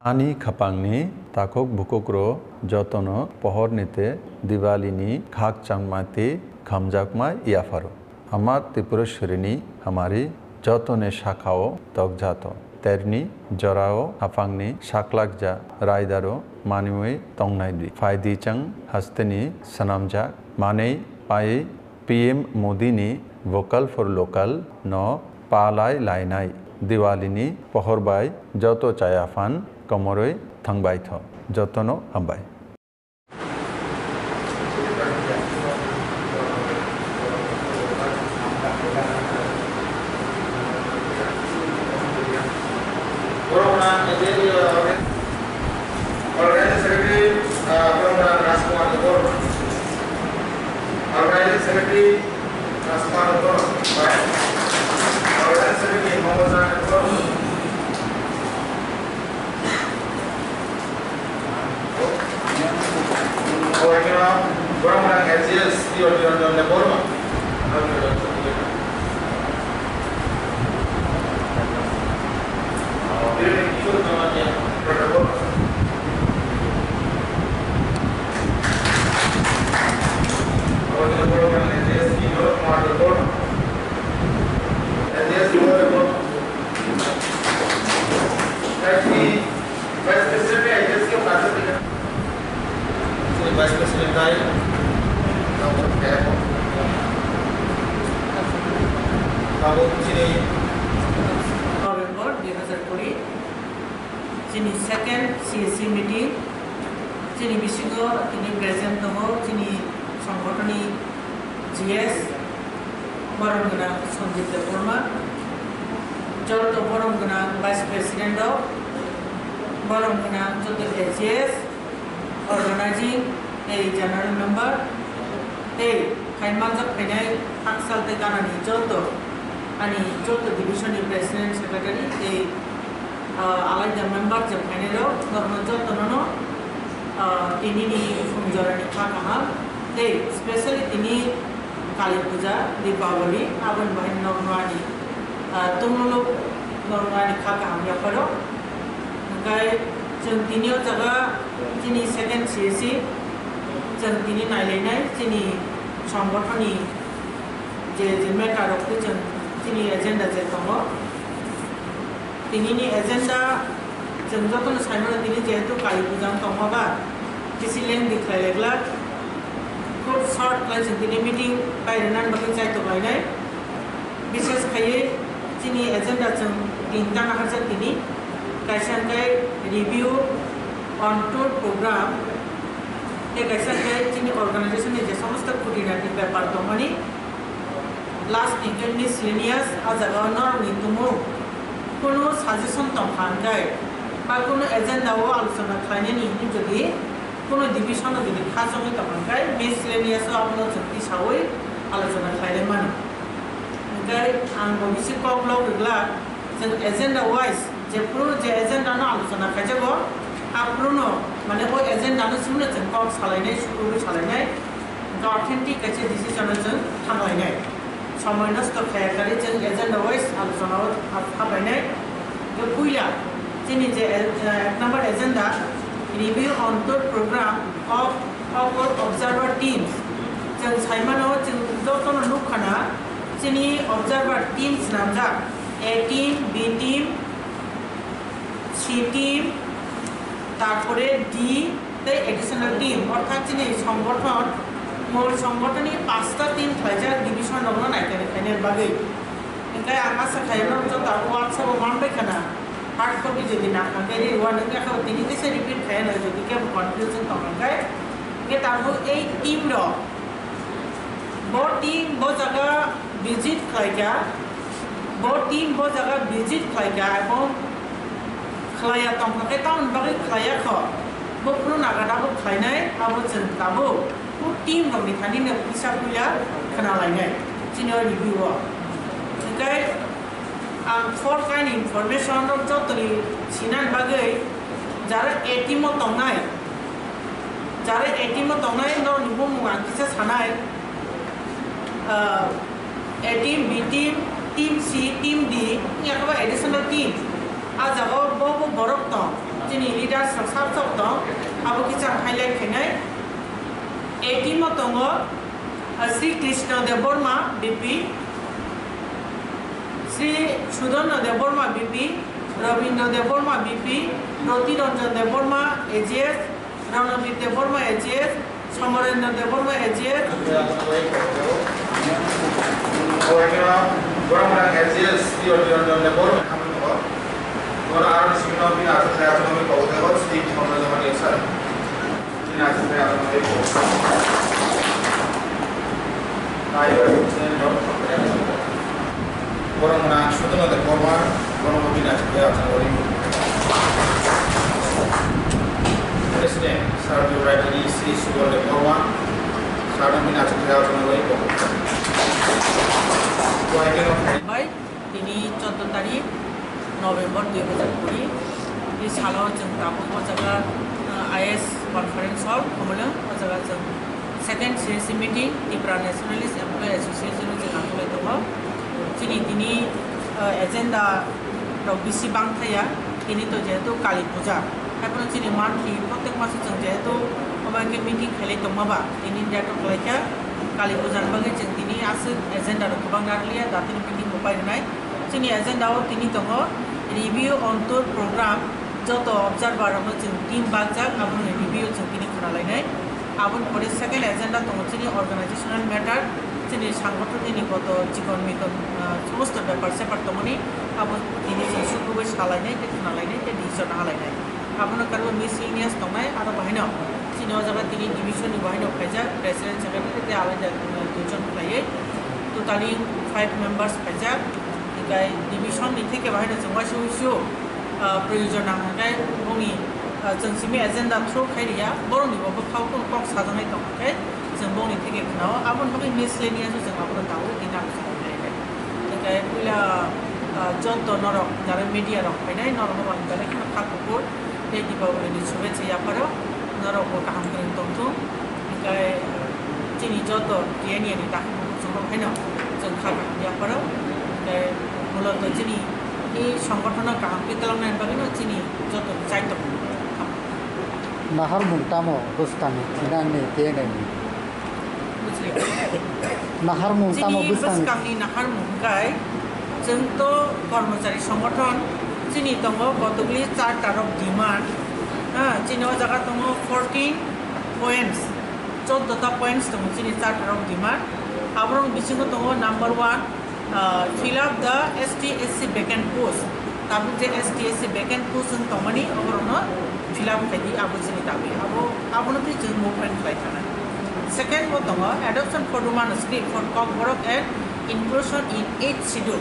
Ani khapangni takok bukokro jotono pohornite Diwalini khak changmati khamjakma iafaro. Amar Tripureshwarini hamari jotone shakao tokjato. Terni jorao hapangni shaklakja raidaro manimui tongnaidi. Faidi chang hasteni sanamjak manei pai PM Modini vocal for local no palai lainai. Diwalini pohorbai joto chayafan komoroi thangbai tho jotono hambai. Second CSC meeting, Chini Bishigo, Chini President Toho, Chini Sangotani GS, Barangana Sanjit Deporma, Jorto Barangana Vice President of Barangana Joto AGS, organizing a general member, a Kaimanga Penai, Haksal de Ganani Joto, and Joto Division President Secretary, alai the members of panel gornojo tonono tini ni fungjorani khakaham they especially tini kali puja deepavali aban bahin normani tumulu normani khakaham yaparo kai jeng tini jaga tini second CSC jeng tini nailai tini সংগঠনই যে জিম্মেদার রক্ষে tini agenda je tongo tini ni agenda jengjoton saimona tini jehetu kali puja tongmaba kisi leng dikhai legla খুব short লাইছে tini meeting বাইরে nan bakin chai to bainai বিশেষ খাইয়ে tini agenda jeng tinta na harja tini kaisan kai review on tour program e kaisan kai tini organization ni je সমস্ত খুঁটিনাটি ব্যাপার তমানি last weekend miscellaneous ajaga nor nitumo কোনো suggestion তংখানগাই বা কোনো এজেন্ডাও আলোচনা খাইনি যদি কোনো ডিভিশন যদি খাজমি তংখানগাই মিসলেনিয়াস আপনো জক্তি সাওই আলোচনা খাইলে মানে গাই আং ববিসি কবল গলা যে এজেন্ডা ওয়াইজ যে পুরো যে এজেন্ডা না আলোচনা খাইজাবো আপ্রনো মানে ও এজেন্ডা নো সুনে যে কক সালাইনাই সুরু সালাইনাই অথেন্টিক কাছে ডিসিশন যে থামাইনাই সময় নষ্ট খায়াকারি যে এজেন্ডা ওয়াইজ আলোচনা হাবাইনাই যে পুইলা যিনি যে এক number agenda review on tour program of our observer teams जों साइमानो जों जतन नुखाना যিনি observer teams नामजा A team B team C team তারপরে D তে এডিশনাল টিম অর্থাৎ যিনি সংগঠন মূল সংগঠনে 5টা টিম থাইজা ডিভিশন দङ নাইকানে খাইনের বাগে এটাই আশা খাইনো তো তার WhatsApp মানবে কেনা হার্ড কপি যদি না থাকে এই ওয়ান কে খাও তিনি দেশে রিপিট খায় না যদি কে কনফিউশন তংকাই কে তারপর এই টিম র বো টিম বো জায়গা ভিজিট খাইগা বো টিম বো জায়গা ভিজিট খাইগা এবং খালায়া তংকাকে টাউন বাগে খালায়া খ বো পুরো নাগাদাবো খাইনাই আবো जों দাবো পুরো টিম রনি খানিনে হিসাব কইয়া খানালাইনাই senior review okay ang for kind information of jotoni sinan bagai jara ATM tongnai jara ATM tongnai no nibu munga kisa sanai A team B team team C team D ni akaba additional team ajago bobo borok tong jini rok sab sok dong abo kichang highlight khainai 80 mo tongo Sri Krishna Deborma BP Sri Sudhana Deborma BP Ravindra Deborma BP Roti Ranjan Deborma AGS Ranabir Deborma AGS Samarendra Deborma AGS Orang AGS di Ranjan Deborma kami tahu orang orang sini nabi asal saya nabi kau tahu sih mana zaman ini sah ini asal saya nabi kau ayo orang orang sudah ada korban orang nabi asal saya nabi Presiden Sardu Rajdhani Sri Sudhana Deborma Sardu Mina Cakra Nabi kau Baik, ini contoh tadi November 2020 di Salon Jengkapung Wajaga IS Conference Hall kemudian Wajaga Jeng Second CSC Meeting di Nationalist Employee Association Jengkapung itu Jadi ini agenda Bisi Bang Thaya ini tuh jadi Kali Puja. Tapi ini monthly protek masuk jadi Obangi meeting kali itu maba ini dia tuh kelihatan Kali Puja bagi jadi ini asal agenda itu bang Narlia datang meeting bukai naik. Sini agenda itu ini tuh review on tour program joto observer amo team bagjak abun review jengkini khana lainai abun pore second agenda to chini organizational matter chini sanggothon ni koto jikon mikon samost byapar separ tomoni abun ini sukubai salainai te khana lainai te decision halainai abun karbo miscellaneous tomai aro bahino chini ojaga tini division ni bahino phaja president secretary te alada dujon khlaiye totally 5 members phaja Kai division ni theke bahai na chungwa shu proyojon nangkai boni jengsimi agenda through khairia boroni bo phau ko kok sajanai tong kai jeng boni theke khnaw abon bagi miscellaneous jeng abon taw ina kai pula jonto norok jara media rok painai norok bang kale khna thakupur te dipawali ni shubhecha ya paro norok ko kaham kren tong kai chini joto tiani ni ta chungro haino jeng khana ya paro kai মূলত যিনি এই সংগঠনের কাহামকে তেলাঙ্গানা বাগিনো যিনি যত চাইতো নাহার মুংতামো বুস্তানি চিনানি তেনানি বুঝলি নাহার মুংতামো বুস্তানি বুস্তানি নাহার মুংকাই जों तो कर्मचारी संगठन যিনি दङ गतगुलि 4टा रक डिमान्ड যিনি জায়গা दङ 14 पॉइंट्स 14टा पॉइंट्स दङ যিনি 4टा रक डिमान्ड आबरं बिसिङो दङ number 1 fill up the ST/SC vacant post. Tapi je ST/SC vacant post yang tomani orang fill up tadi abu sini tapi abu nanti jadi movement flight kan. Second potong adoption for Roman script for Cockburg and inclusion in 8 schedule.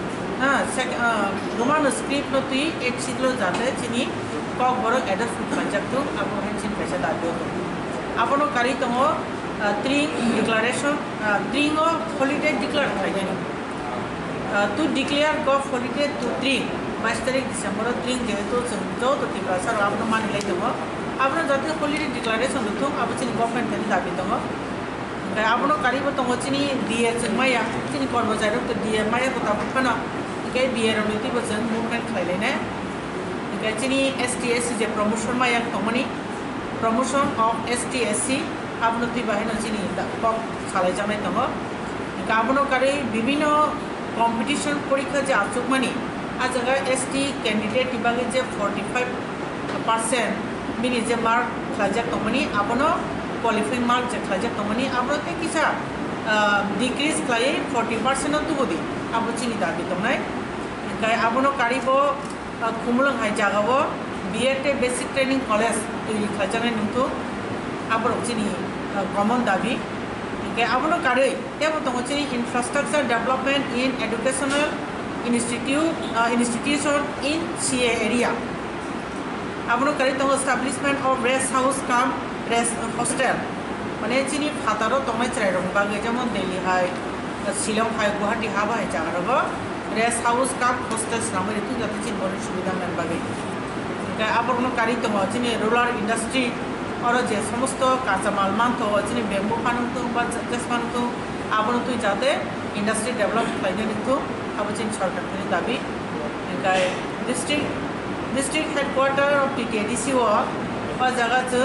Roman script nanti 8 schedule jate sini Cockburg adoption pajak tu abu hensin pesa dapat tu. Abu no kari tongo three declaration three holiday declare lagi ni. To declare golf holiday to 3 22 तारिख December 3 जेहेतु जो तो टिका sir आपने मान लिया तो आपने जाते holiday declaration तो आप चीनी गवर्नमेंट में दाबी तो क्या आपने करीब तो चीनी दिए चंगमाया चीनी कर्मचारी तो दिए माया को ताप पना क्या दिए रमिति बचन मूवमेंट खाइले ने क्या चीनी ST/SC जे promotion माया तो मनी promotion of ST/SC आपने तो बाहर चीनी कब साले जाने तो क्या आपने करी विभिन्न competition পরীক্ষা যে আচুক মানি আজ জায়গা ST ক্যান্ডিডেট বিভাগে যে 45% মিনি যে মার্ক খাজাক তমনি আপনো কোয়ালিফাইং মার্ক যে খাজাক তমনি আপনতে কিসা ডিক্রিজ খাই 40% তো বদি আপচিনি দাবি তমনাই কাই আপনো কারিব খুমলং হাই জাগাবো BEd বেসিক ট্রেনিং কলেজ তৈরি খাজানে নুতো আপরচিনি কমন দাবি Okay, abano kare tebo tongo chini infrastructure development in educational institution in CA area. Abano kare tongo establishment of rest house cum rest hostel. Mane chini phataro tongo chrai rong bage jemon Delhi hai, Shillong hai, Guwahati haba hai jagaro rest house cum hostels namor itu jate chini bor subidha nan bage. Okay, abano kare tongo chini rural industry और जे समस्त काचा माल मानतो चीनी bamboo फानुतो बा जस फानुतो आबनो तुई जाते industry develop खाइने नितो अब चीन सरकार के दाबी इनका district district headquarter of PKDC o jaga je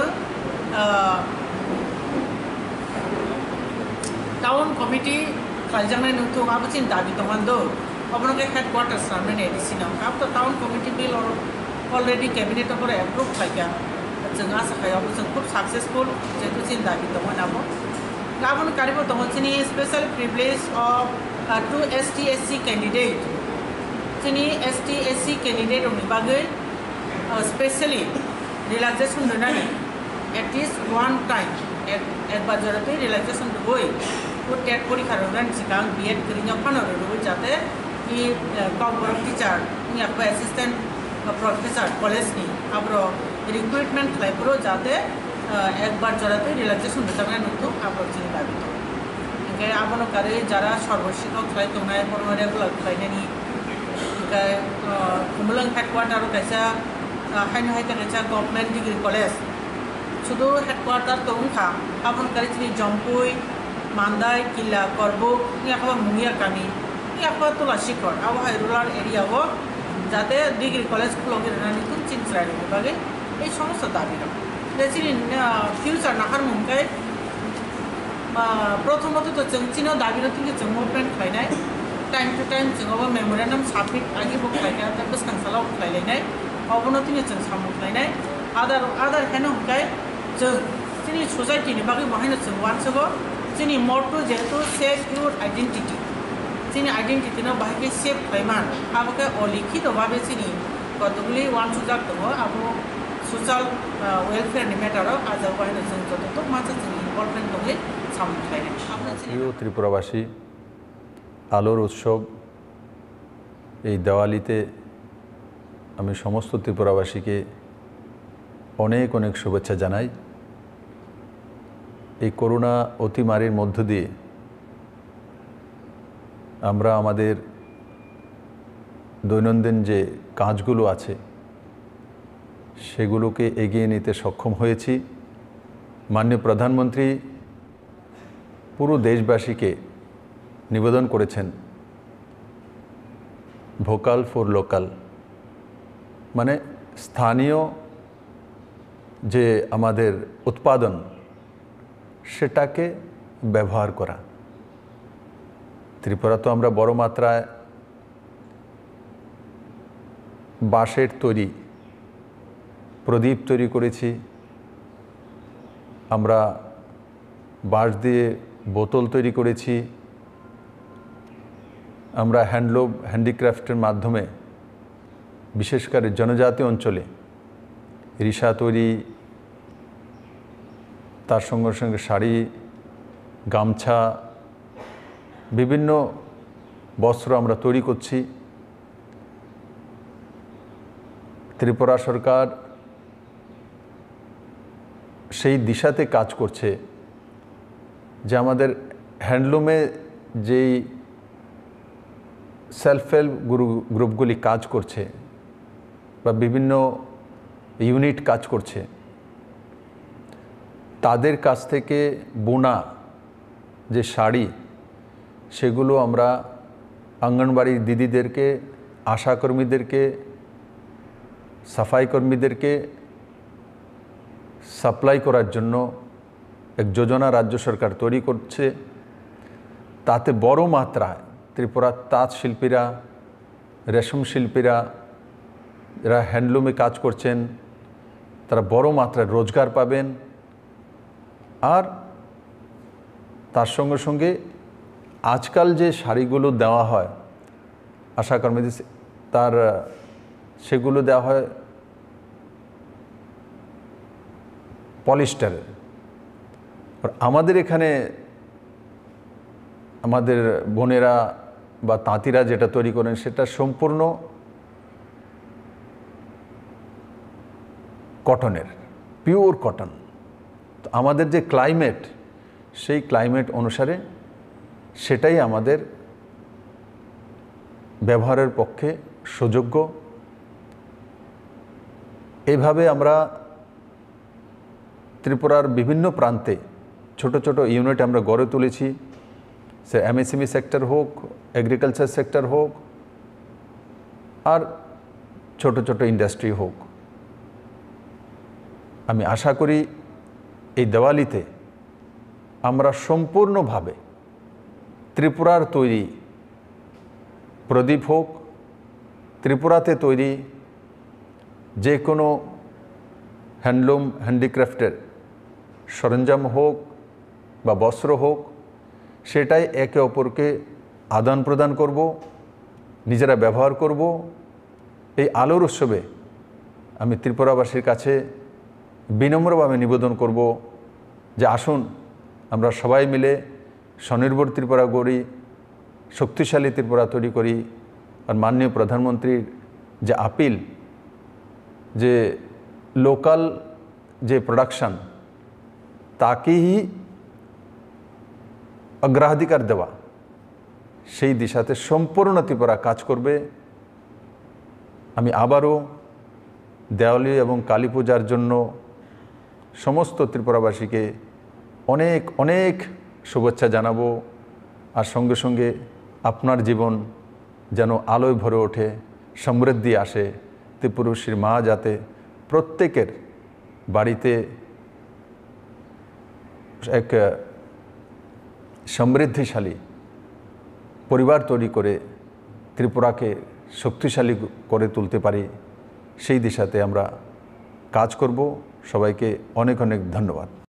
town committee khaljamai nutu abuchin dabi tomando obonoke headquarters samne ADC nam kap to town committee bill already cabinet opor approve khaika जों आशा खालामो जों खूब सक्सेसफुल जेतु चिन दाबि दङ नाबो गाबोन कारिबो दङ चिनि special privilege of to ST/SC candidate चिनि ST/SC कैंडिडेट नि बागै स्पेशली रिलैक्सेशन होनानै एटलिस्ट वन टाइम एक बाजारते रिलैक्सेशन होय वो टेट परीक्षा होनानै सिगां बीएड करिनो फानर होय जाते इ गभर्नमेंट टीचर नि आपको असिस्टेंट प्रोफेसर कॉलेज नि आब्रो रिक्रुटमेंट खालायफोरो जाते एक बार जराते रिलैक्सेशन होजानाय नुथु आब्रो चिनि दाबि दं ओंखाय आबोनो कारे जारा सर्वशिक्षक खालाय दंनाय बर' रेगुलार खालायनायनि ओंखाय कुमलुं हेडक्वार्टार कायसा हायनो हायता कायसा गभर्नमेंट डिग्री कॉलेज शुधु हेडक्वार्टार दंखा आबोनो कारे चिनि जमपुई मान्दाय किल्ला करबुक नि आखा मुंगिया गामि नि आखा तुलासिखर आबहाय रुराल एरिया हो जाते डिग्री कॉलेज खुलगे रनानि तुम चिनस्रायनि बागै এই সমস্ত দাবি চিনি ফিউচার নাহার মুখাই প্রথমত তো जों चिनो दाबि रथिनि जों मुभमेन्ट खालायनाय टाइम टू टाइम जोंबो मेमोरेन्डाम साबमिट आगिबो खालायनाय दा गोसखांसालाव खालायनाय अबनथिनि जों सामु खालायनाय आदार हेनो मुखाय जों चिनि सोसाइटिनि बागै बाहायनो जों वानसबो चिनि मोटो जेतु सेफ योर आइडेंटिटी चिनि आइडेंटिटी न बाहायके सेफ खालायमान आबोके अलिखित भाबे चिनि कतगुली वान सुजाक दङ आबो सोशल वेलफेयर नि मैटर आज बाहायनो जों जततो मानसि जों इनभल्वमेंट दङै सामु खालायनाय প্রিয় ত্রিপুরাবাসী আলোর উৎসব এই দেওয়ালিতে আমি সমস্ত ত্রিপুরাবাসীকে অনেক অনেক শুভেচ্ছা জানাই এই করোনা অতিমারীর মধ্য দিয়ে আমরা আমাদের দৈনন্দিন যে কাজগুলো আছে সেগুলোকে এগিয়ে নিতে সক্ষম হয়েছি মাননীয় প্রধানমন্ত্রী পুরো দেশবাসীকে নিবেদন করেছেন ভোকাল ফর লোকাল মানে স্থানীয় যে আমাদের উৎপাদন সেটাকে ব্যবহার করা ত্রিপুরা তো আমরা বড় মাত্রায় বাঁশের তৈরি প্রদীপ তৈরি করেছি আমরা বাঁশ দিয়ে বোতল তৈরি করেছি আমরা হ্যান্ডলুম হ্যান্ডিক্রাফটের মাধ্যমে বিশেষ করে জনজাতি অঞ্চলে রিসা তৈরি তার সঙ্গে সঙ্গে শাড়ি গামছা বিভিন্ন বস্ত্র আমরা তৈরি করছি ত্রিপুরা সরকার সেই দিশাতে কাজ করছে যে আমাদের হ্যান্ডলুমে যেই সেলফ হেল্প গ্রুপগুলি কাজ করছে বা বিভিন্ন ইউনিট কাজ করছে তাদের কাছ থেকে বোনা যে শাড়ি সেগুলো আমরা অঙ্গনবাড়ি দিদিদেরকে আশাকর্মীদেরকে সাফাই কর্মীদেরকে সাপ্লাই করার জন্য এক যোজনা রাজ্য সরকার তৈরি করছে তাতে বড় মাত্রায় ত্রিপুরার তাঁত শিল্পীরা রেশম শিল্পীরা যারা হ্যান্ডলুমে কাজ করছেন তারা বড় মাত্রায় রোজগার পাবেন আর তার সঙ্গে সঙ্গে আজকাল যে শাড়িগুলো দেওয়া হয় আশাকর্মীদের তার সেগুলো দেওয়া হয় পলিস্টারের আর আমাদের এখানে আমাদের বোনেরা বা তাঁতিরা যেটা তৈরি করেন সেটা সম্পূর্ণ কটনের পিওর কটন তো আমাদের যে ক্লাইমেট সেই ক্লাইমেট অনুসারে সেটাই আমাদের ব্যবহারের পক্ষে সুযোগ্য এইভাবে আমরা ত্রিপুরার বিভিন্ন প্রান্তে ছোট ছোট ইউনিট আমরা গড়ে তুলেছি সে এমএসএমই সেক্টর হোক এগ্রিকালচার সেক্টর হোক আর ছোট ছোট ইন্ডাস্ট্রি হোক। আমি আশা করি এই দিওয়ালিতে আমরা সম্পূর্ণভাবে ত্রিপুরার তৈরি প্রদীপ হোক, ত্রিপুরাতে তৈরি যে কোনো হ্যান্ডলুম হ্যান্ডিক্রাফটের সরঞ্জাম হোক বা বস্ত্র হোক, সেটাই একে অপরকে আদান প্রদান করব, নিজেরা ব্যবহার করব। এই আলোর উৎসবে আমি ত্রিপুরাবাসীর কাছে বিনম্রভাবে নিবেদন করব যে আসুন আমরা সবাই মিলে স্বনির্ভর ত্রিপুরা গড়ি, শক্তিশালী ত্রিপুরা তৈরি করি। আর মাননীয় প্রধানমন্ত্রীর যে আপিল যে লোকাল যে প্রোডাকশন তাকেই অগ্রাধিকার দেওয়া, সেই দিশাতে সম্পূর্ণ ত্রিপুরা কাজ করবে। আমি আবারও দেওয়ালি এবং কালী পূজার জন্য সমস্ত ত্রিপুরাবাসীকে অনেক অনেক শুভেচ্ছা জানাবো। আর সঙ্গে সঙ্গে আপনার জীবন যেন আলোয় ভরে ওঠে, সমৃদ্ধি আসে, ত্রিপুরুষীর মা যাতে প্রত্যেকের বাড়িতে এক সমৃদ্ধিশালী পরিবার তৈরি করে ত্রিপুরাকে শক্তিশালী করে তুলতে পারি, সেই দিশাতে আমরা কাজ করব। সবাইকে অনেক অনেক ধন্যবাদ।